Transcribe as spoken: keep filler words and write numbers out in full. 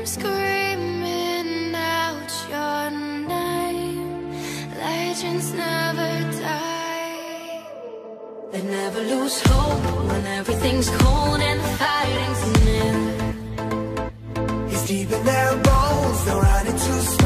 screaming out your name. Legends never die. They never lose hope when everything's cold and the fighting's near. It's deep in their bones, they're running too slow.